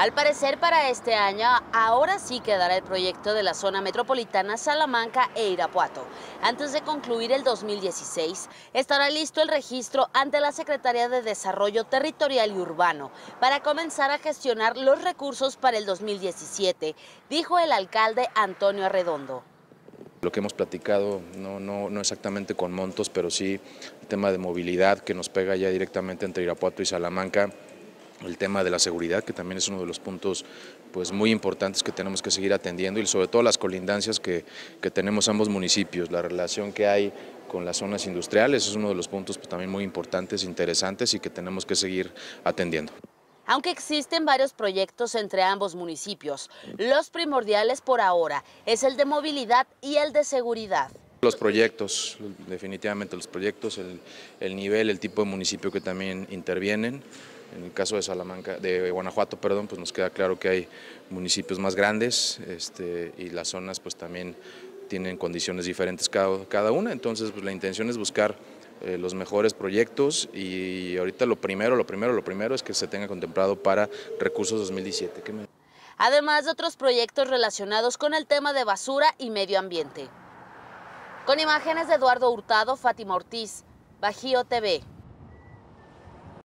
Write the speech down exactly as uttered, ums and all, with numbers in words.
Al parecer, para este año, ahora sí quedará el proyecto de la zona metropolitana Salamanca e Irapuato. Antes de concluir el dos mil dieciséis, estará listo el registro ante la Secretaría de Desarrollo Territorial y Urbano para comenzar a gestionar los recursos para el dos mil diecisiete, dijo el alcalde Antonio Arredondo. Lo que hemos platicado, no, no, no exactamente con montos, pero sí el tema de movilidad que nos pega ya directamente entre Irapuato y Salamanca, el tema de la seguridad, que también es uno de los puntos pues, muy importantes que tenemos que seguir atendiendo, y sobre todo las colindancias que, que tenemos ambos municipios, la relación que hay con las zonas industriales, es uno de los puntos pues, también muy importantes, interesantes y que tenemos que seguir atendiendo. Aunque existen varios proyectos entre ambos municipios, los primordiales por ahora es el de movilidad y el de seguridad. Los proyectos, definitivamente los proyectos, el, el nivel, el tipo de municipio que también intervienen. En el caso de Salamanca, de Guanajuato, perdón, pues nos queda claro que hay municipios más grandes este, y las zonas pues también tienen condiciones diferentes cada, cada una, entonces pues la intención es buscar eh, los mejores proyectos y ahorita lo primero, lo primero, lo primero es que se tenga contemplado para recursos dos mil diecisiete. ¿Qué me... Además de otros proyectos relacionados con el tema de basura y medio ambiente. Con imágenes de Eduardo Hurtado, Fátima Ortiz, Bajío T V.